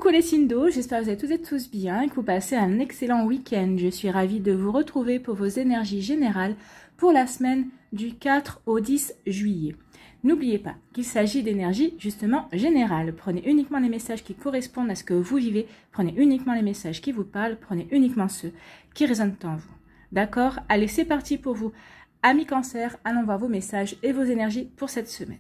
Coucou les signes d'eau, j'espère que vous allez toutes et tous bien et que vous passez un excellent week-end. Je suis ravie de vous retrouver pour vos énergies générales pour la semaine du 4 au 10 juillet. N'oubliez pas qu'il s'agit d'énergie justement générale. Prenez uniquement les messages qui correspondent à ce que vous vivez, prenez uniquement les messages qui vous parlent, prenez uniquement ceux qui résonnent en vous. D'accord? Allez, c'est parti pour vous. Amis Cancer, allons voir vos messages et vos énergies pour cette semaine.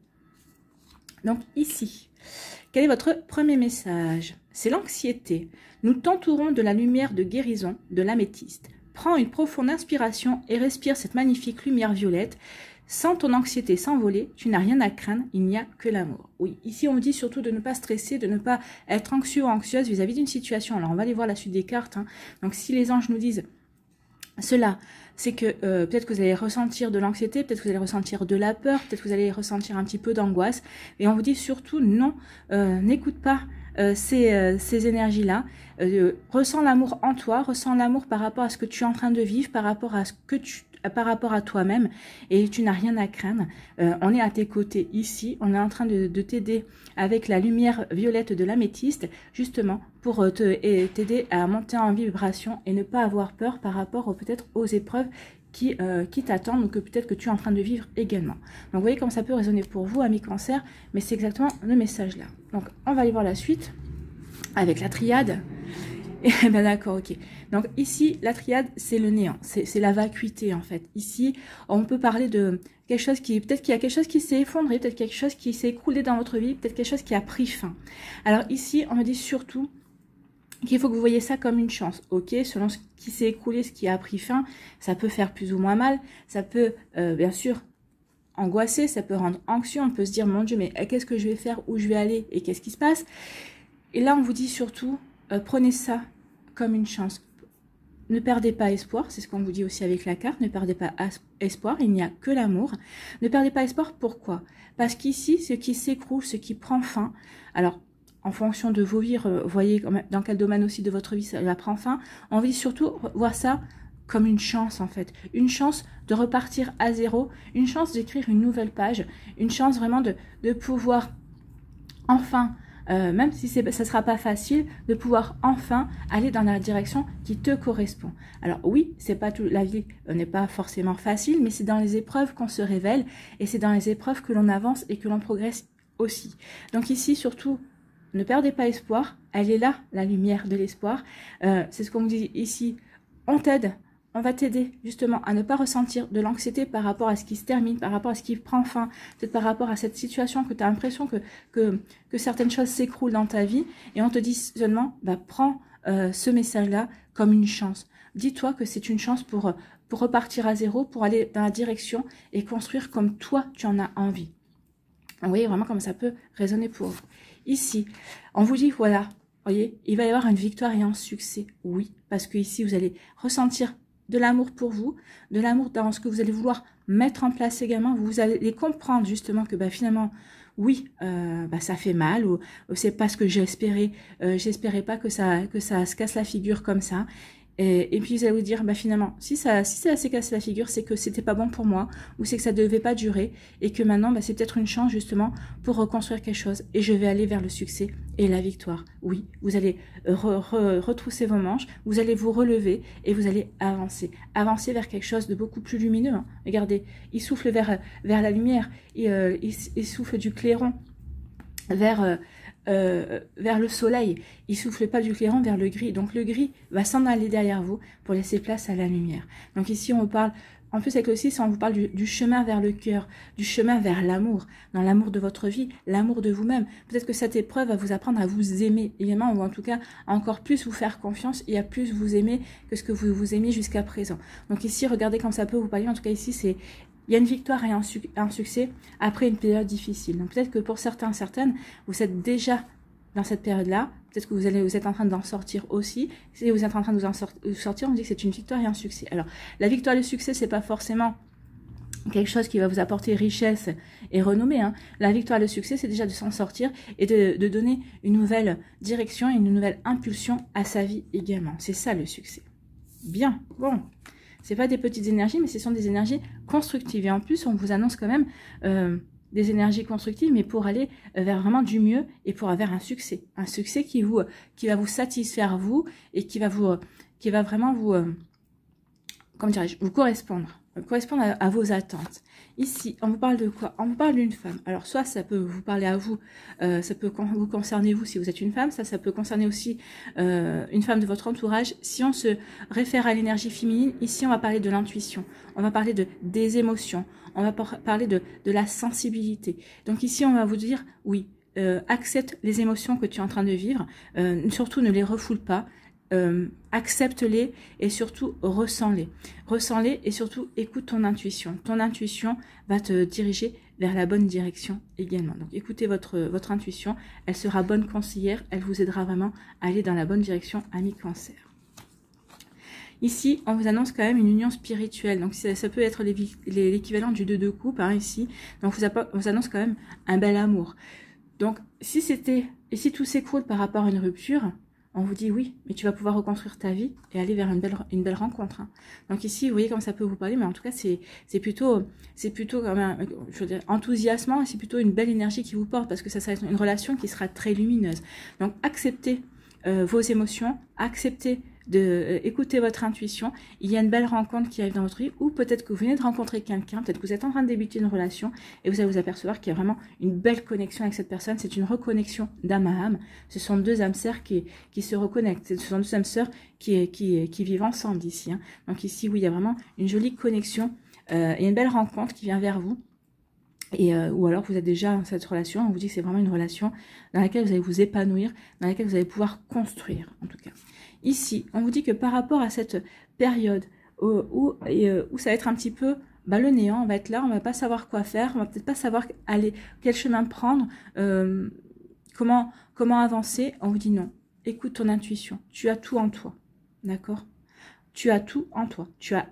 Donc ici, quel est votre premier message? C'est l'anxiété. Nous t'entourons de la lumière de guérison de l'améthyste. Prends une profonde inspiration et respire cette magnifique lumière violette. Sans ton anxiété s'envoler, tu n'as rien à craindre, il n'y a que l'amour. Oui, ici on vous dit surtout de ne pas stresser, de ne pas être anxieux ou anxieuse vis-à-vis d'une situation. Alors on va aller voir la suite des cartes. Donc si les anges nous disent cela, c'est que peut-être que vous allez ressentir de l'anxiété, peut-être que vous allez ressentir de la peur, peut-être que vous allez ressentir un petit peu d'angoisse. Et on vous dit surtout non, n'écoute pas ces énergies-là. Ressens l'amour en toi, ressens l'amour par rapport à ce que tu es en train de vivre, par rapport à ce que par rapport à toi-même, et tu n'as rien à craindre. On est à tes côtés ici, on est en train de t'aider avec la lumière violette de l'améthyste, justement pour t'aider à monter en vibration et ne pas avoir peur par rapport peut-être aux épreuves qui t'attendent ou que peut-être que tu es en train de vivre également. Donc vous voyez comme ça peut résonner pour vous, amis Cancer, mais c'est exactement le message là. Donc on va aller voir la suite avec la triade. Et ben d'accord, ok. Donc ici, la triade, c'est le néant, c'est la vacuité en fait. Ici, on peut parler de quelque chose qui, peut-être qu'il y a quelque chose qui s'est effondré, peut-être quelque chose qui s'est écroulé dans votre vie, peut-être quelque chose qui a pris fin. Alors ici, on me dit surtout qu'il faut que vous voyez ça comme une chance, ok? Selon ce qui s'est écoulé, ce qui a pris fin, ça peut faire plus ou moins mal, ça peut bien sûr angoisser, ça peut rendre anxieux, on peut se dire mon Dieu, mais qu'est-ce que je vais faire, où je vais aller et qu'est-ce qui se passe? Et là, on vous dit surtout, prenez ça comme une chance. Ne perdez pas espoir, c'est ce qu'on vous dit aussi avec la carte, ne perdez pas espoir, il n'y a que l'amour. Ne perdez pas espoir, pourquoi? Parce qu'ici, ce qui s'écroule, ce qui prend fin, alors en fonction de vos vies, vous voyez dans quel domaine aussi de votre vie ça prend fin, on veut surtout voir ça comme une chance en fait, une chance de repartir à zéro, une chance d'écrire une nouvelle page, une chance vraiment de pouvoir enfin, même si ça ne sera pas facile, de pouvoir enfin aller dans la direction qui te correspond. Alors oui, c'est pas tout, la vie n'est pas forcément facile, mais c'est dans les épreuves qu'on se révèle et c'est dans les épreuves que l'on avance et que l'on progresse aussi. Donc ici, surtout, ne perdez pas espoir, elle est là, la lumière de l'espoir. C'est ce qu'on dit ici, on t'aide. On va t'aider justement à ne pas ressentir de l'anxiété par rapport à ce qui se termine, par rapport à ce qui prend fin, peut-être par rapport à cette situation que tu as l'impression que certaines choses s'écroulent dans ta vie. Et on te dit seulement, bah, prends ce message-là comme une chance. Dis-toi que c'est une chance pour repartir à zéro, pour aller dans la direction et construire comme toi tu en as envie. Vous voyez vraiment comme ça peut résonner pour vous. Ici, on vous dit, voilà, vous voyez, il va y avoir une victoire et un succès. Oui, parce que ici, vous allez ressentir de l'amour pour vous, de l'amour dans ce que vous allez vouloir mettre en place également. Vous allez comprendre justement que bah, finalement, oui, bah, ça fait mal ou c'est pas ce que j'espérais. J'espérais pas que ça se casse la figure comme ça. Et puis vous allez vous dire, bah finalement, si ça s'est cassé la figure, c'est que c'était pas bon pour moi, ou c'est que ça devait pas durer, et que maintenant, bah, c'est peut-être une chance justement pour reconstruire quelque chose, et je vais aller vers le succès et la victoire. Oui, vous allez retrousser vos manches, vous allez vous relever, et vous allez avancer vers quelque chose de beaucoup plus lumineux. Hein. Regardez, il souffle vers la lumière, il souffle du clairon vers le soleil, il souffle pas du clairon vers le gris, donc le gris va s'en aller derrière vous pour laisser place à la lumière. Donc ici on parle, en plus avec le 6, on vous parle du chemin vers le cœur, du chemin vers l'amour, dans l'amour de votre vie, l'amour de vous-même. Peut-être que cette épreuve va vous apprendre à vous aimer également, ou en tout cas à encore plus vous faire confiance et à plus vous aimer que ce que vous vous aimiez jusqu'à présent. Donc ici, regardez comme ça peut vous parler, en tout cas ici c'est... Il y a une victoire et un succès après une période difficile. Donc peut-être que pour certains, certaines, vous êtes déjà dans cette période-là. Peut-être que vous êtes en train d'en sortir aussi. Si vous êtes en train de vous en sortir, on dit que c'est une victoire et un succès. Alors la victoire et le succès, c'est pas forcément quelque chose qui va vous apporter richesse et renommée. Hein. La victoire et le succès, c'est déjà de s'en sortir et de donner une nouvelle direction et une nouvelle impulsion à sa vie également. C'est ça le succès. Bien, bon. C'est pas des petites énergies, mais ce sont des énergies constructives. Et en plus, on vous annonce quand même des énergies constructives, mais pour aller vers vraiment du mieux et pour avoir un succès qui va vous satisfaire vous et qui va vraiment vous, comment dirais-je, vous correspondre à vos attentes. Ici, on vous parle de quoi? On vous parle d'une femme. Alors, soit ça peut vous parler à vous, ça peut vous concerner vous si vous êtes une femme, ça peut concerner aussi une femme de votre entourage. Si on se réfère à l'énergie féminine, ici, on va parler de l'intuition, on va parler des émotions, on va parler de la sensibilité. Donc ici, on va vous dire, oui, accepte les émotions que tu es en train de vivre, surtout ne les refoule pas, accepte-les et surtout ressens-les. Ressens-les et surtout écoute ton intuition. Ton intuition va te diriger vers la bonne direction également. Donc écoutez votre intuition, elle sera bonne conseillère, elle vous aidera vraiment à aller dans la bonne direction, ami Cancer. Ici, on vous annonce quand même une union spirituelle. Donc ça peut être l'équivalent du 2 de coupe hein, ici. Donc on vous annonce quand même un bel amour. Donc si tout s'écroule par rapport à une rupture, on vous dit oui, mais tu vas pouvoir reconstruire ta vie et aller vers une belle rencontre. Hein. Donc ici, vous voyez comme ça peut vous parler, mais en tout cas, c'est plutôt comme je veux dire, enthousiasmant et c'est plutôt une belle énergie qui vous porte parce que ça va être une relation qui sera très lumineuse. Donc acceptez vos émotions, acceptez écoutez votre intuition. Il y a une belle rencontre qui arrive dans votre vie ou peut-être que vous venez de rencontrer quelqu'un, peut-être que vous êtes en train de débuter une relation et vous allez vous apercevoir qu'il y a vraiment une belle connexion avec cette personne. C'est une reconnexion d'âme à âme. Ce sont deux âmes sœurs qui se reconnectent. Ce sont deux âmes sœurs qui vivent ensemble ici. Hein. Donc ici, oui, il y a vraiment une jolie connexion et une belle rencontre qui vient vers vous. Ou alors vous êtes déjà dans cette relation, on vous dit que c'est vraiment une relation dans laquelle vous allez vous épanouir, dans laquelle vous allez pouvoir construire en tout cas. Ici, on vous dit que par rapport à cette période où ça va être un petit peu le néant, on va être là, on va pas savoir quoi faire, on va peut-être pas savoir quel chemin prendre, comment avancer, on vous dit non, écoute ton intuition, tu as tout en toi, d'accord? Tu as tout en toi, tu as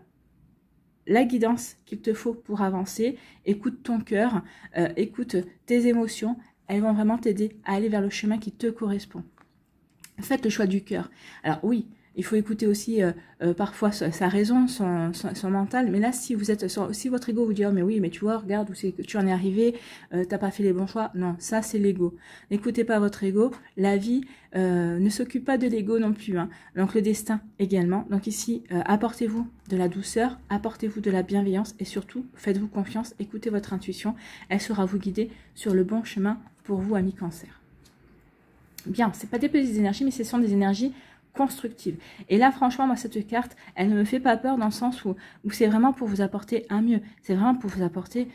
la guidance qu'il te faut pour avancer, écoute ton cœur, écoute tes émotions, elles vont vraiment t'aider à aller vers le chemin qui te correspond. Faites le choix du cœur. Alors oui, il faut écouter aussi parfois sa raison, son mental, mais là si votre ego vous dit oh mais oui mais tu vois regarde où c'est que tu en es arrivé, t'as pas fait les bons choix, non ça c'est l'ego. N'écoutez pas votre ego, la vie ne s'occupe pas de l'ego non plus, hein. Donc le destin également. Donc ici apportez-vous de la douceur, apportez-vous de la bienveillance et surtout faites-vous confiance, écoutez votre intuition, elle saura vous guider sur le bon chemin pour vous amis Cancer. Bien, c'est pas des petites énergies mais ce sont des énergies constructive. Et là, franchement, moi, cette carte, elle ne me fait pas peur dans le sens où c'est vraiment pour vous apporter un mieux. C'est vraiment pour vous apporter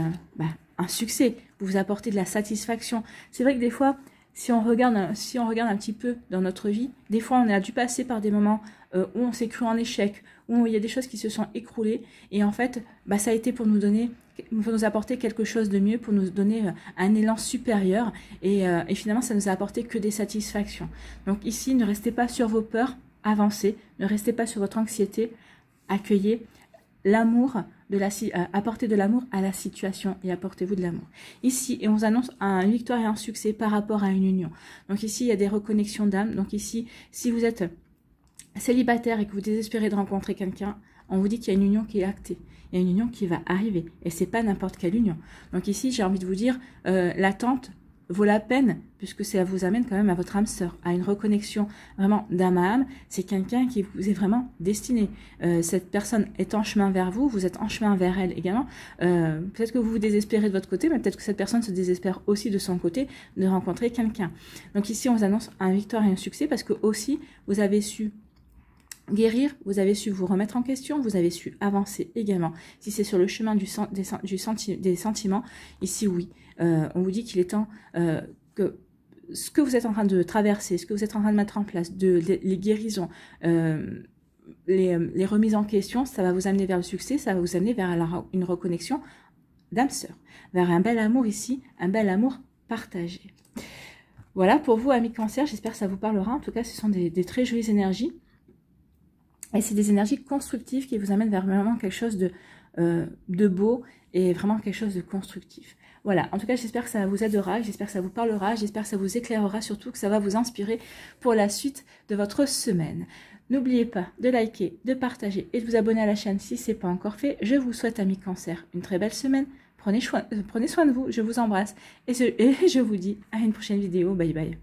un succès, pour vous apporter de la satisfaction. C'est vrai que des fois, si on regarde un petit peu dans notre vie, des fois, on a dû passer par des moments où on s'est cru en échec, où il y a des choses qui se sont écroulées. Et en fait, ça a été pour nous apporter quelque chose de mieux, pour nous donner un élan supérieur et finalement ça nous a apporté que des satisfactions. Donc ici, ne restez pas sur vos peurs, avancez, ne restez pas sur votre anxiété, accueillez l'amour, apportez de l'amour à la situation et apportez-vous de l'amour. Ici, et on vous annonce une victoire et un succès par rapport à une union. Donc ici, il y a des reconnexions d'âme. Donc ici, si vous êtes célibataire et que vous désespérez de rencontrer quelqu'un, on vous dit qu'il y a une union qui est actée. Il y a une union qui va arriver. Et c'est pas n'importe quelle union. Donc ici, j'ai envie de vous dire, l'attente vaut la peine, puisque ça vous amène quand même à votre âme sœur, à une reconnexion vraiment d'âme à âme. C'est quelqu'un qui vous est vraiment destiné. Cette personne est en chemin vers vous, vous êtes en chemin vers elle également. Peut-être que vous vous désespérez de votre côté, mais peut-être que cette personne se désespère aussi de son côté de rencontrer quelqu'un. Donc ici, on vous annonce un victoire et un succès, parce que aussi, vous avez su guérir, vous avez su vous remettre en question, vous avez su avancer également. Si c'est sur le chemin des sentiments, ici oui, on vous dit qu'il est temps que ce que vous êtes en train de traverser, ce que vous êtes en train de mettre en place, les guérisons, les remises en question, ça va vous amener vers le succès, ça va vous amener vers une reconnexion d'âme sœur, vers un bel amour ici, un bel amour partagé. Voilà pour vous amis Cancer, j'espère que ça vous parlera. En tout cas, ce sont des très jolies énergies. Et c'est des énergies constructives qui vous amènent vers vraiment quelque chose de beau et vraiment quelque chose de constructif. Voilà, en tout cas, j'espère que ça vous aidera, j'espère que ça vous parlera, j'espère que ça vous éclairera, surtout que ça va vous inspirer pour la suite de votre semaine. N'oubliez pas de liker, de partager et de vous abonner à la chaîne si ce n'est pas encore fait. Je vous souhaite, amis Cancer, une très belle semaine. Prenez soin de vous, je vous embrasse. Et je vous dis à une prochaine vidéo. Bye bye.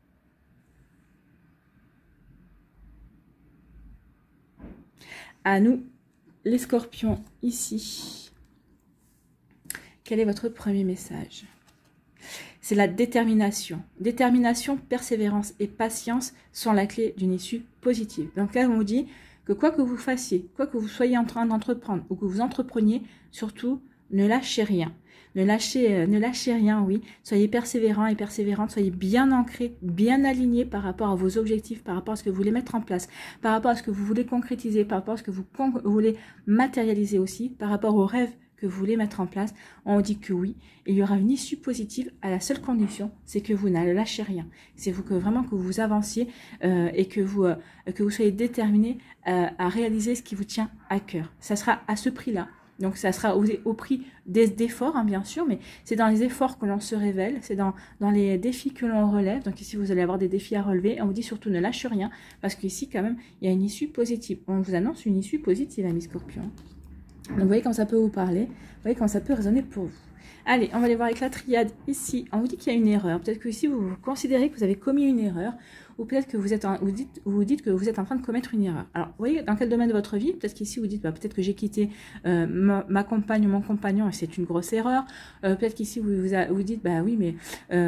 À nous, les scorpions, ici. Quel est votre premier message? C'est la détermination. Détermination, persévérance et patience sont la clé d'une issue positive. Donc là, on vous dit que quoi que vous fassiez, quoi que vous soyez en train d'entreprendre ou que vous entrepreniez, surtout, ne lâchez rien. Ne lâchez rien, oui. Soyez persévérants et persévérantes, soyez bien ancrés, bien alignés par rapport à vos objectifs, par rapport à ce que vous voulez mettre en place, par rapport à ce que vous voulez concrétiser, par rapport à ce que vous voulez matérialiser aussi, par rapport aux rêves que vous voulez mettre en place. On dit que oui, il y aura une issue positive à la seule condition, c'est que vous ne lâchez rien. C'est que vraiment que vous avanciez et que vous soyez déterminés à réaliser ce qui vous tient à cœur. Ça sera à ce prix-là. Donc, ça sera au prix d'efforts, hein, bien sûr, mais c'est dans les efforts que l'on se révèle, c'est dans les défis que l'on relève. Donc, ici, vous allez avoir des défis à relever. On vous dit surtout ne lâchez rien, parce qu'ici, quand même, il y a une issue positive. On vous annonce une issue positive, amis scorpions. Donc, vous voyez comment ça peut vous parler, vous voyez comment ça peut résonner pour vous. Allez, on va aller voir avec la triade ici. On vous dit qu'il y a une erreur. Peut-être que ici, vous considérez que vous avez commis une erreur, ou peut-être que vous dites que vous êtes en train de commettre une erreur. Alors, vous voyez, dans quel domaine de votre vie? Peut-être qu'ici, vous dites, bah, peut-être que j'ai quitté ma compagne ou mon compagnon et c'est une grosse erreur. Peut-être qu'ici, vous dites, bah oui, mais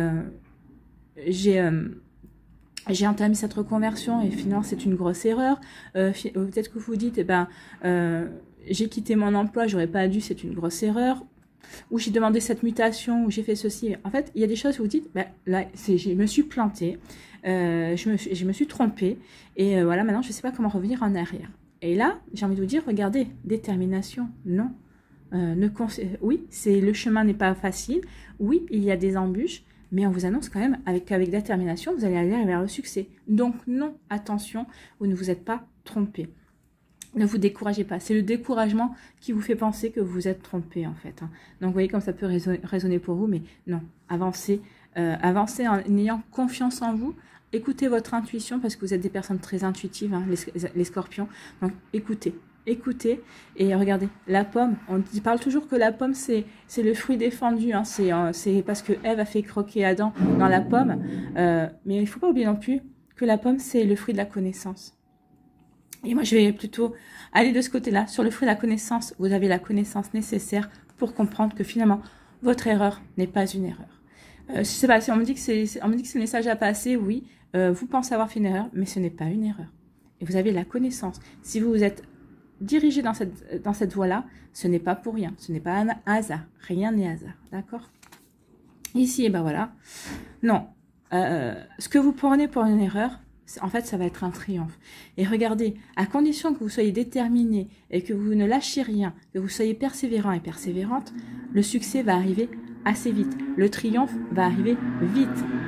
j'ai entamé cette reconversion et finalement, c'est une grosse erreur. Peut-être que vous dites, eh ben, j'ai quitté mon emploi, j'aurais pas dû, c'est une grosse erreur. Ou j'ai demandé cette mutation, ou j'ai fait ceci. En fait, il y a des choses où vous dites, ben, là, je me suis plantée, je me suis trompée, et voilà, maintenant, je ne sais pas comment revenir en arrière. Et là, j'ai envie de vous dire, regardez, détermination, non. Oui, le chemin n'est pas facile, oui, il y a des embûches, mais on vous annonce quand même, avec détermination, vous allez aller vers le succès. Donc non, attention, vous ne vous êtes pas trompé. Ne vous découragez pas. C'est le découragement qui vous fait penser que vous vous êtes trompé, en fait. Donc, vous voyez comme ça peut résonner pour vous, mais non. Avancez. Avancez en ayant confiance en vous. Écoutez votre intuition, parce que vous êtes des personnes très intuitives, hein, les scorpions. Donc, écoutez. Écoutez. Et regardez, la pomme, on parle toujours que la pomme, c'est le fruit défendu. Hein, c'est parce que Ève a fait croquer Adam dans la pomme. Mais il ne faut pas oublier non plus que la pomme, c'est le fruit de la connaissance. Et moi, je vais plutôt aller de ce côté-là. Sur le fruit de la connaissance, vous avez la connaissance nécessaire pour comprendre que finalement, votre erreur n'est pas une erreur. Je sais pas, si on me dit que c'est le message à passer, oui, vous pensez avoir fait une erreur, mais ce n'est pas une erreur. Et vous avez la connaissance. Si vous vous êtes dirigé dans cette voie-là, ce n'est pas pour rien. Ce n'est pas un hasard. Rien n'est hasard. D'accord? Ici, et ben voilà. Non. Ce que vous prenez pour une erreur, en fait, ça va être un triomphe. Et regardez, à condition que vous soyez déterminé et que vous ne lâchiez rien, que vous soyez persévérant et persévérante, le succès va arriver assez vite. Le triomphe va arriver vite.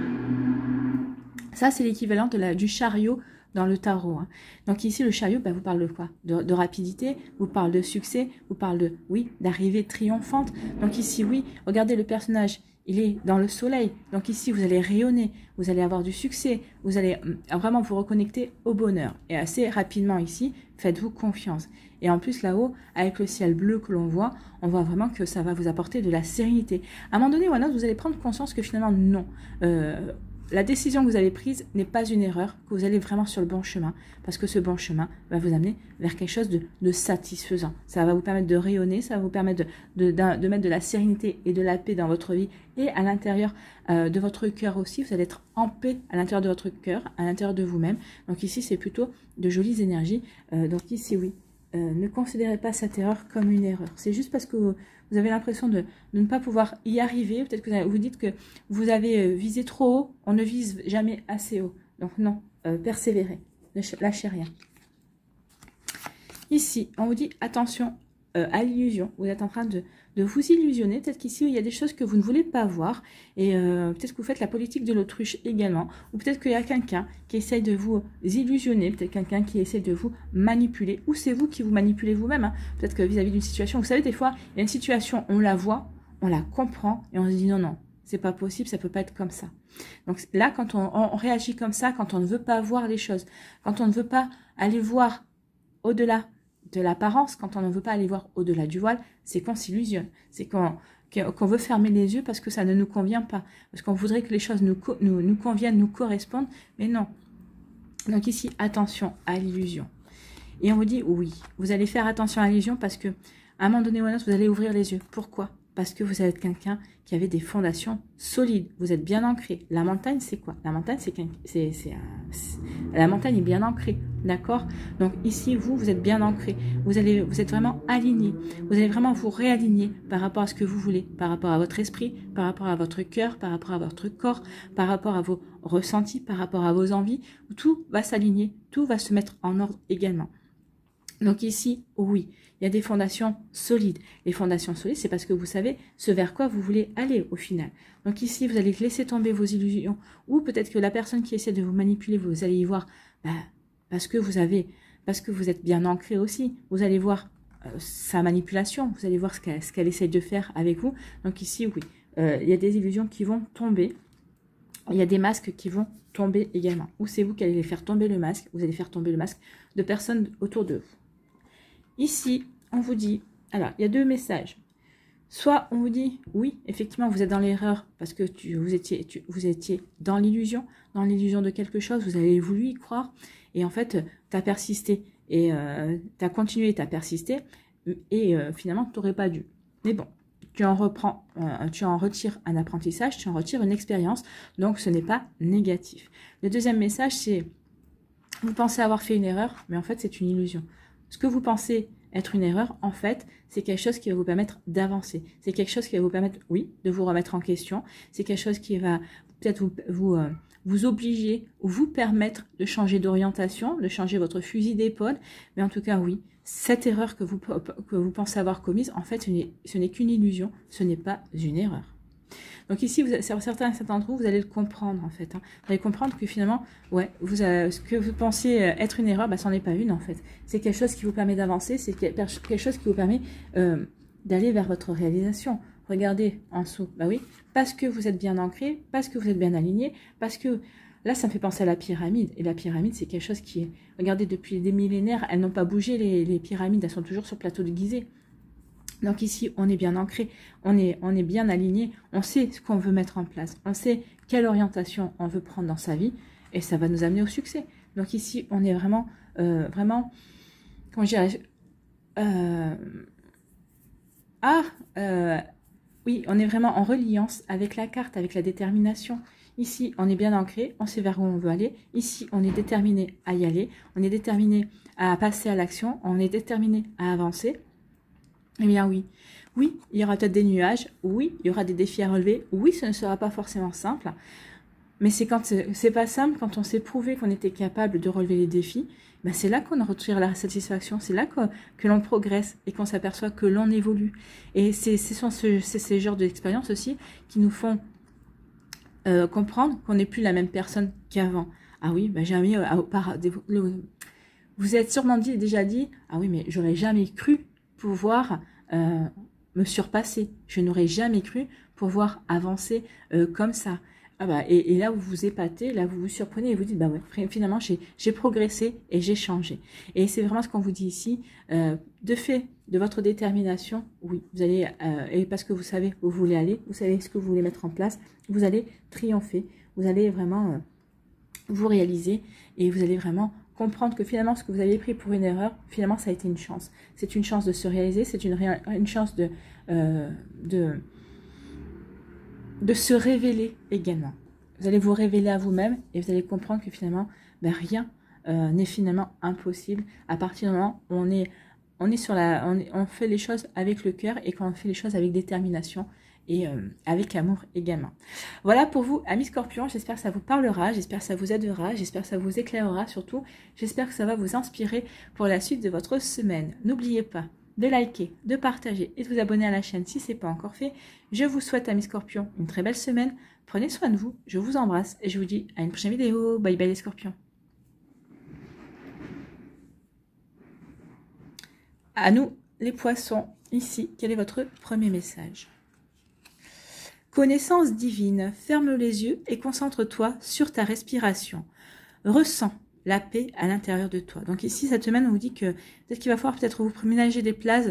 Ça, c'est l'équivalent du chariot dans le tarot. Hein. Donc ici, le chariot, vous parle de quoi? De rapidité, vous parle de succès, vous parle d'arrivée triomphante. Donc ici, oui, regardez le personnage. Il est dans le soleil. Donc ici, vous allez rayonner, vous allez avoir du succès, vous allez vraiment vous reconnecter au bonheur. Et assez rapidement ici, faites-vous confiance. Et en plus, là-haut, avec le ciel bleu que l'on voit, on voit vraiment que ça va vous apporter de la sérénité. À un moment donné, voilà, vous allez prendre conscience que finalement, non. La décision que vous avez prise n'est pas une erreur, que vous allez vraiment sur le bon chemin, parce que ce bon chemin va vous amener vers quelque chose de satisfaisant. Ça va vous permettre de rayonner, ça va vous permettre de mettre de la sérénité et de la paix dans votre vie et à l'intérieur de votre cœur aussi. Vous allez être en paix à l'intérieur de votre cœur, à l'intérieur de vous-même. Donc ici, c'est plutôt de jolies énergies. Donc ici, oui. Ne considérez pas cette erreur comme une erreur. C'est juste parce que vous avez l'impression de ne pas pouvoir y arriver. Peut-être que vous dites que vous avez visé trop haut. On ne vise jamais assez haut. Donc non, persévérez. Ne lâchez rien. Ici, on vous dit attention à l'illusion. Vous êtes en train de vous illusionner. Peut-être qu'ici, il y a des choses que vous ne voulez pas voir. Et peut-être que vous faites la politique de l'autruche également. Ou peut-être qu'il y a quelqu'un qui essaye de vous illusionner. Peut-être quelqu'un qui essaie de vous manipuler. Ou c'est vous qui vous manipulez vous-même. Hein. Peut-être que vis-à-vis d'une situation, vous savez, des fois, il y a une situation, on la voit, on la comprend et on se dit non, non. C'est pas possible, ça peut pas être comme ça. Donc là, quand on réagit comme ça, quand on ne veut pas voir les choses, quand on ne veut pas aller voir au-delà de l'apparence, quand on ne veut pas aller voir au-delà du voile, c'est qu'on s'illusionne. C'est qu'on veut fermer les yeux parce que ça ne nous convient pas, parce qu'on voudrait que les choses nous conviennent, nous correspondent, mais non. Donc ici, attention à l'illusion. Et on vous dit, oui, vous allez faire attention à l'illusion parce que à un moment donné ou à un autre, vous allez ouvrir les yeux. Pourquoi? Parce que vous êtes quelqu'un qui avait des fondations solides. Vous êtes bien ancré. La montagne, c'est quoi? La montagne, la montagne est bien ancrée. D'accord? Donc ici, vous êtes bien ancré. Vous êtes vraiment aligné. Vous allez vraiment vous réaligner par rapport à ce que vous voulez, par rapport à votre esprit, par rapport à votre cœur, par rapport à votre corps, par rapport à vos ressentis, par rapport à vos envies. Tout va s'aligner, tout va se mettre en ordre également. Donc ici, oui, il y a des fondations solides. Les fondations solides, c'est parce que vous savez ce vers quoi vous voulez aller au final. Donc ici, vous allez laisser tomber vos illusions. Ou peut-être que la personne qui essaie de vous manipuler, vous allez y voir, parce que vous êtes bien ancré aussi. Vous allez voir sa manipulation, vous allez voir ce qu'elle essaie de faire avec vous. Donc ici, oui, il y a des illusions qui vont tomber. Il y a des masques qui vont tomber également. Ou c'est vous qui allez faire tomber le masque, vous allez faire tomber le masque de personnes autour de vous. Ici, on vous dit, alors, il y a deux messages. Soit on vous dit, oui, effectivement, vous êtes dans l'erreur parce que vous étiez dans l'illusion de quelque chose, vous avez voulu y croire, et en fait, tu as persisté, et tu as continué, tu as persisté, et finalement, tu n'aurais pas dû. Mais bon, tu en retires un apprentissage, tu en retires une expérience, donc ce n'est pas négatif. Le deuxième message, c'est, vous pensez avoir fait une erreur, mais en fait, c'est une illusion. Ce que vous pensez être une erreur, en fait, c'est quelque chose qui va vous permettre d'avancer. C'est quelque chose qui va vous permettre, oui, de vous remettre en question. C'est quelque chose qui va peut-être vous obliger ou vous permettre de changer d'orientation, de changer votre fusil d'épaule. Mais en tout cas, oui, cette erreur que vous pensez avoir commise, en fait, ce n'est qu'une illusion, ce n'est pas une erreur. Donc ici, certains d'entre vous, vous allez le comprendre en fait. Hein. Vous allez comprendre que finalement, ouais, ce que vous pensiez être une erreur, ça n'en est pas une en fait. C'est quelque chose qui vous permet d'avancer, c'est quelque chose qui vous permet d'aller vers votre réalisation. Regardez en dessous, oui, parce que vous êtes bien ancré, parce que vous êtes bien aligné, parce que là, ça me fait penser à la pyramide. Et la pyramide, c'est quelque chose qui est, regardez, depuis des millénaires, elles n'ont pas bougé les pyramides, elles sont toujours sur le plateau de Gizeh. Donc ici, on est bien ancré, on est bien aligné, on sait ce qu'on veut mettre en place, on sait quelle orientation on veut prendre dans sa vie, et ça va nous amener au succès. Donc ici, on est vraiment, comment je dirais, oui, on est vraiment en reliance avec la carte, avec la détermination. Ici, on est bien ancré, on sait vers où on veut aller. Ici, on est déterminé à y aller, on est déterminé à passer à l'action, on est déterminé à avancer. Eh bien oui, oui, il y aura peut-être des nuages, oui, il y aura des défis à relever, oui, ce ne sera pas forcément simple, mais c'est quand c'est pas simple, quand on s'est prouvé qu'on était capable de relever les défis, c'est là qu'on retire la satisfaction, c'est là que l'on progresse et qu'on s'aperçoit que l'on évolue. Et c'est ces genres d'expériences aussi qui nous font comprendre qu'on n'est plus la même personne qu'avant. Ah oui, jamais, vous êtes sûrement déjà dit, ah oui, mais j'aurais jamais cru pouvoir me surpasser. Je n'aurais jamais cru pouvoir avancer comme ça. Et là, vous vous épatez, là, vous vous surprenez et vous dites, ouais, finalement, j'ai progressé et j'ai changé. Et c'est vraiment ce qu'on vous dit ici. De fait de votre détermination, oui, vous allez, et parce que vous savez où vous voulez aller, vous savez ce que vous voulez mettre en place, vous allez triompher, vous allez vraiment vous réaliser et vous allez vraiment comprendre que finalement, ce que vous avez pris pour une erreur, finalement, ça a été une chance. C'est une chance de se réaliser, c'est une chance de se révéler également. Vous allez vous révéler à vous-même et vous allez comprendre que finalement, rien n'est finalement impossible à partir du moment où on fait les choses avec le cœur et qu'on fait les choses avec détermination et avec amour également. Voilà pour vous, amis Scorpions, j'espère que ça vous parlera, j'espère que ça vous aidera, j'espère que ça vous éclairera surtout, j'espère que ça va vous inspirer pour la suite de votre semaine. N'oubliez pas de liker, de partager et de vous abonner à la chaîne si ce n'est pas encore fait. Je vous souhaite, amis Scorpions, une très belle semaine, prenez soin de vous, je vous embrasse et je vous dis à une prochaine vidéo. Bye bye les Scorpions. À nous les Poissons, ici, quel est votre premier message? Connaissance divine, ferme les yeux et concentre-toi sur ta respiration. Ressens la paix à l'intérieur de toi. Donc ici, cette semaine, on vous dit que peut-être qu'il va falloir peut-être vous ménager des plages,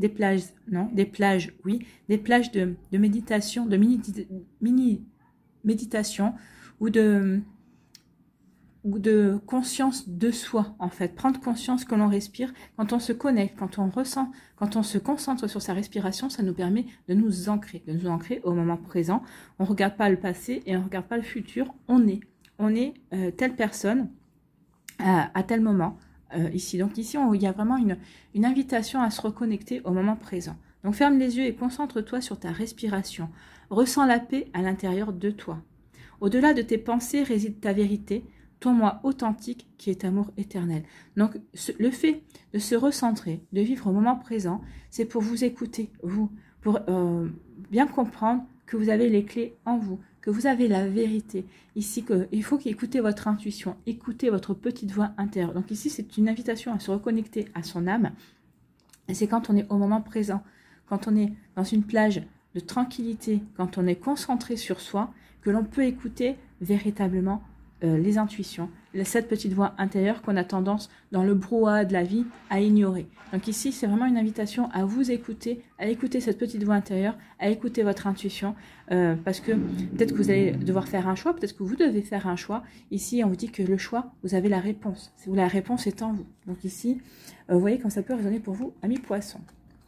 oui, des plages de méditation, de mini méditation ou de conscience de soi, en fait. Prendre conscience que l'on respire, quand on se connecte, quand on ressent, quand on se concentre sur sa respiration, ça nous permet de nous ancrer au moment présent. On ne regarde pas le passé et on ne regarde pas le futur, on est telle personne à tel moment ici. Donc ici, il y a vraiment une invitation à se reconnecter au moment présent. Donc ferme les yeux et concentre-toi sur ta respiration. Ressens la paix à l'intérieur de toi. Au-delà de tes pensées réside ta vérité, ton moi authentique qui est amour éternel. Donc le fait de se recentrer, de vivre au moment présent, c'est pour vous écouter, vous, pour bien comprendre que vous avez les clés en vous, que vous avez la vérité. Ici, il faut qu'écoutez votre intuition, écoutez votre petite voix intérieure. Donc ici, c'est une invitation à se reconnecter à son âme. Et c'est quand on est au moment présent, quand on est dans une plage de tranquillité, quand on est concentré sur soi, que l'on peut écouter véritablement les intuitions, cette petite voix intérieure qu'on a tendance dans le brouhaha de la vie à ignorer. Donc ici, c'est vraiment une invitation à vous écouter, à écouter cette petite voix intérieure, à écouter votre intuition, parce que peut-être que vous allez devoir faire un choix, peut-être que vous devez faire un choix. Ici, on vous dit que le choix, vous avez la réponse. La réponse est en vous. Donc ici, vous voyez quand ça peut résonner pour vous, amis poissons.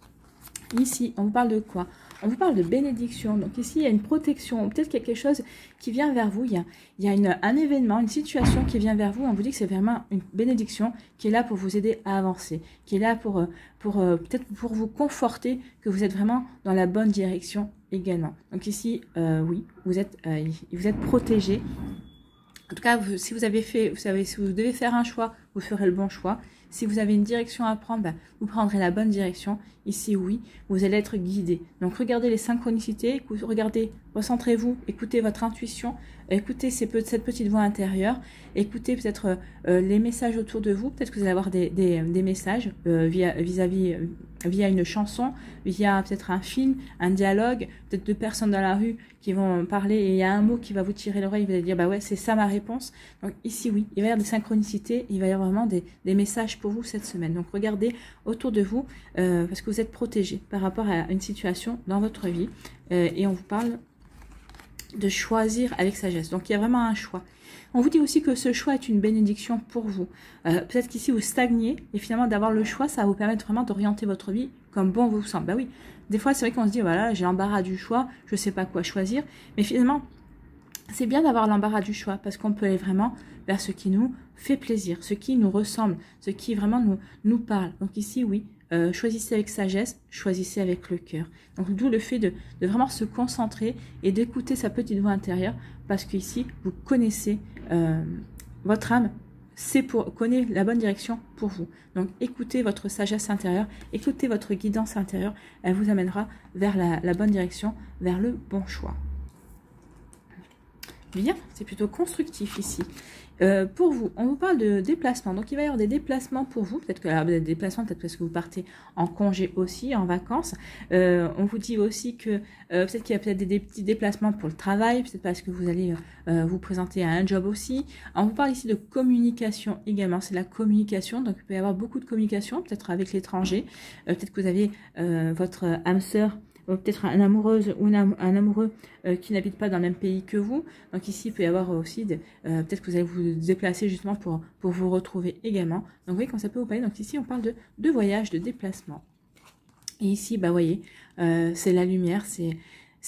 Ici, on vous parle de quoi? On vous parle de bénédiction. Donc ici, il y a une protection. Peut-être qu'il y a quelque chose qui vient vers vous. Il y a un événement, une situation qui vient vers vous. On vous dit que c'est vraiment une bénédiction qui est là pour vous aider à avancer, qui est là pour peut-être pour vous conforter que vous êtes vraiment dans la bonne direction également. Donc ici, oui, vous êtes protégé. En tout cas, si vous devez faire un choix, vous ferez le bon choix. Si vous avez une direction à prendre, vous prendrez la bonne direction. Ici, oui, vous allez être guidé. Donc, regardez les synchronicités, regardez, recentrez-vous, écoutez votre intuition, écoutez cette petite voix intérieure, écoutez peut-être les messages autour de vous. Peut-être que vous allez avoir des messages via une chanson, via peut-être un film, un dialogue, peut-être deux personnes dans la rue qui vont parler et il y a un mot qui va vous tirer l'oreille, vous allez dire, bah ouais, c'est ça ma réponse. Donc ici, oui, il va y avoir des synchronicités, il va y avoir vraiment des messages pour vous cette semaine. Donc regardez autour de vous, parce que vous êtes protégé par rapport à une situation dans votre vie. Et on vous parle de choisir avec sagesse. Donc il y a vraiment un choix. On vous dit aussi que ce choix est une bénédiction pour vous. Peut-être qu'ici vous stagnez et finalement d'avoir le choix, ça va vous permettre vraiment d'orienter votre vie comme bon vous semble. Bah oui, des fois c'est vrai qu'on se dit voilà, j'ai l'embarras du choix, je ne sais pas quoi choisir. Mais finalement, c'est bien d'avoir l'embarras du choix parce qu'on peut aller vraiment vers ce qui nous fait plaisir, ce qui nous ressemble, ce qui vraiment nous parle. Donc ici, oui, choisissez avec sagesse, choisissez avec le cœur. Donc d'où le fait de vraiment se concentrer et d'écouter sa petite voix intérieure parce qu'ici, vous connaissez votre âme, connaît la bonne direction pour vous. Donc écoutez votre sagesse intérieure, écoutez votre guidance intérieure, elle vous amènera vers la bonne direction, vers le bon choix. Bien, c'est plutôt constructif ici. Pour vous, on vous parle de déplacement. Donc, il va y avoir des déplacements pour vous. Peut-être que des déplacements, peut-être parce que vous partez en congé aussi, en vacances. On vous dit aussi que peut-être qu'il y a peut-être des petits déplacements pour le travail. Peut-être parce que vous allez vous présenter à un job aussi. On vous parle ici de communication également. C'est la communication. Donc, il peut y avoir beaucoup de communication, peut-être avec l'étranger. Peut-être que vous avez votre âme sœur, peut-être une amoureuse ou un amoureux qui n'habite pas dans le même pays que vous. Donc ici, il peut y avoir aussi, peut-être que vous allez vous déplacer justement pour vous retrouver également. Donc vous voyez quand ça peut vous parler. Donc ici, on parle de voyage, de déplacement. Et ici, bah, vous voyez, c'est la lumière, c'est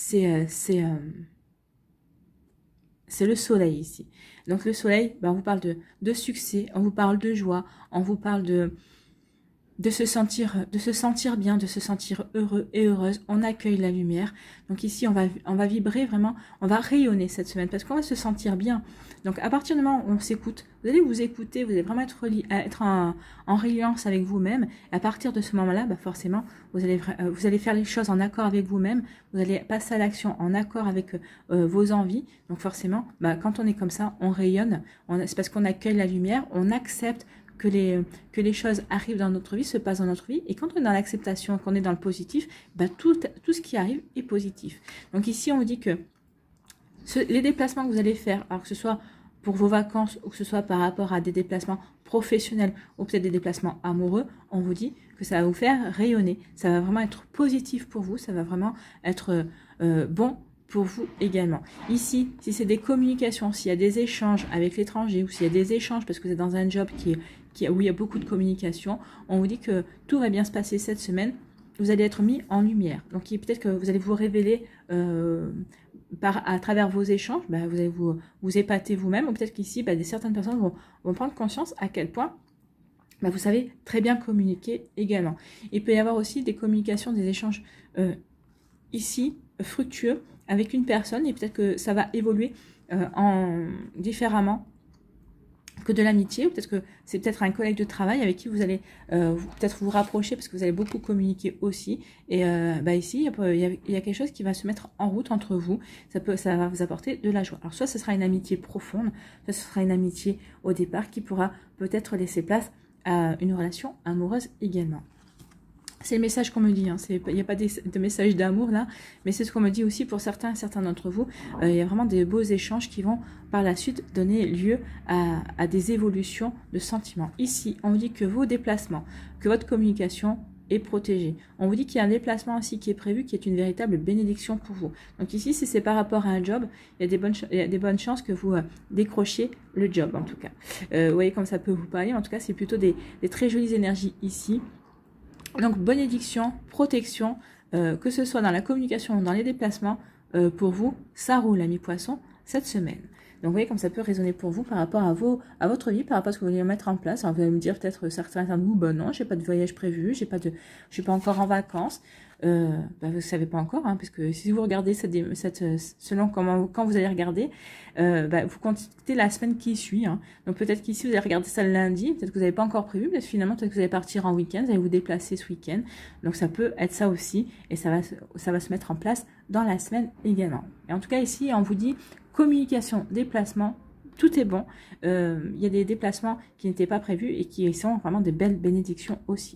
le soleil ici. Donc le soleil, bah, on vous parle de succès, on vous parle de joie, on vous parle de se sentir bien, de se sentir heureux et heureuse. On accueille la lumière. Donc ici, on va vibrer vraiment, on va rayonner cette semaine parce qu'on va se sentir bien. Donc à partir du moment où on s'écoute, vous allez vous écouter, vous allez vraiment être en rayonnance avec vous-même. À partir de ce moment-là, bah forcément, vous allez faire les choses en accord avec vous-même. Vous allez passer à l'action en accord avec vos envies. Donc forcément, bah, quand on est comme ça, on rayonne. C'est parce qu'on accueille la lumière, on accepte que les choses arrivent dans notre vie, se passent dans notre vie. Et quand on est dans l'acceptation, qu'on est dans le positif, bah tout ce qui arrive est positif. Donc ici, on vous dit que les déplacements que vous allez faire, alors que ce soit pour vos vacances ou que ce soit par rapport à des déplacements professionnels ou peut-être des déplacements amoureux, on vous dit que ça va vous faire rayonner. Ça va vraiment être positif pour vous, ça va vraiment être bon pour vous également. Ici, si c'est des communications, s'il y a des échanges avec l'étranger ou s'il y a des échanges parce que vous êtes dans un job où il y a beaucoup de communication, on vous dit que tout va bien se passer cette semaine. Vous allez être mis en lumière. Donc peut-être que vous allez vous révéler à travers vos échanges, vous allez vous épater vous-même, ou peut-être qu'ici, certaines personnes vont prendre conscience à quel point vous savez très bien communiquer également. Il peut y avoir aussi des communications, des échanges ici fructueux avec une personne, et peut-être que ça va évoluer différemment que de l'amitié, ou peut-être que c'est peut-être un collègue de travail avec qui vous allez peut-être vous rapprocher parce que vous allez beaucoup communiquer aussi. Et ici, il y a quelque chose qui va se mettre en route entre vous. Ça va vous apporter de la joie. Alors soit ce sera une amitié profonde, soit ce sera une amitié au départ qui pourra peut-être laisser place à une relation amoureuse également. C'est le message qu'on me dit, il n'y a pas de message d'amour là, mais c'est ce qu'on me dit aussi pour certains d'entre vous. Il y a vraiment des beaux échanges qui vont par la suite donner lieu à des évolutions de sentiments. Ici, on vous dit que vos déplacements, que votre communication est protégée. On vous dit qu'il y a un déplacement aussi qui est prévu, qui est une véritable bénédiction pour vous. Donc ici, si c'est par rapport à un job, il y a des bonnes chances que vous décrochiez le job en tout cas. Vous voyez comme ça peut vous parler, en tout cas c'est plutôt des très jolies énergies ici. Donc, bénédiction, protection, que ce soit dans la communication ou dans les déplacements, pour vous, ça roule, amis poissons, cette semaine. Donc, vous voyez comme ça peut résonner pour vous par rapport à votre vie, par rapport à ce que vous voulez mettre en place. Alors, vous allez me dire peut-être certains d'entre vous, non, j'ai pas de voyage prévu, je suis pas encore en vacances. Vous ne savez pas encore, parce que si vous regardez selon quand vous allez regarder, vous comptez la semaine qui suit. Donc peut-être qu'ici vous allez regarder ça le lundi, peut-être que vous n'avez pas encore prévu, mais finalement peut-être que vous allez partir en week-end, vous allez vous déplacer ce week-end. Donc ça peut être ça aussi, et ça va se mettre en place dans la semaine également. Et en tout cas ici, on vous dit communication, déplacement, tout est bon. Il y a des déplacements qui n'étaient pas prévus et qui sont vraiment des belles bénédictions aussi.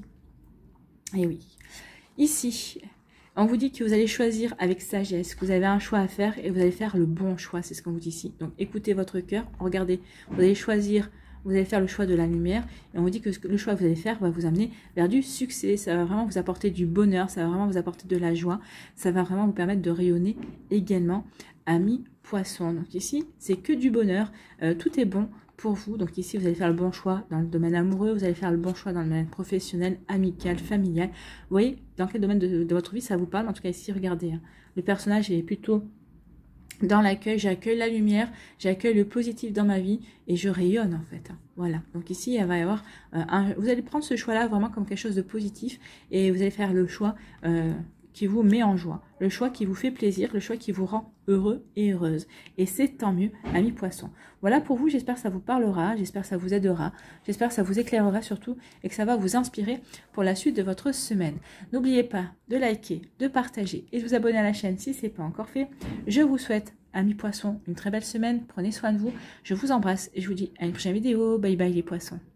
Et oui. Ici, on vous dit que vous allez choisir avec sagesse, que vous avez un choix à faire et vous allez faire le bon choix, c'est ce qu'on vous dit ici. Donc écoutez votre cœur, regardez, vous allez choisir, vous allez faire le choix de la lumière et on vous dit que le choix que vous allez faire va vous amener vers du succès, ça va vraiment vous apporter du bonheur, ça va vraiment vous apporter de la joie, ça va vraiment vous permettre de rayonner également, amis poissons. Donc ici, c'est que du bonheur, tout est bon pour vous. Donc ici, vous allez faire le bon choix dans le domaine amoureux, vous allez faire le bon choix dans le domaine professionnel, amical, familial. Vous voyez dans quel domaine de votre vie ça vous parle. En tout cas ici, regardez, le personnage est plutôt dans l'accueil, j'accueille la lumière, j'accueille le positif dans ma vie et je rayonne en fait. Voilà, donc ici, il va y avoir vous allez prendre ce choix-là vraiment comme quelque chose de positif et vous allez faire le choix qui vous met en joie, le choix qui vous fait plaisir, le choix qui vous rend heureux et heureuse. Et c'est tant mieux, amis poissons. Voilà pour vous, j'espère que ça vous parlera, j'espère que ça vous aidera, j'espère que ça vous éclairera surtout et que ça va vous inspirer pour la suite de votre semaine. N'oubliez pas de liker, de partager et de vous abonner à la chaîne si ce n'est pas encore fait. Je vous souhaite, amis poissons, une très belle semaine, prenez soin de vous, je vous embrasse et je vous dis à une prochaine vidéo. Bye bye les poissons.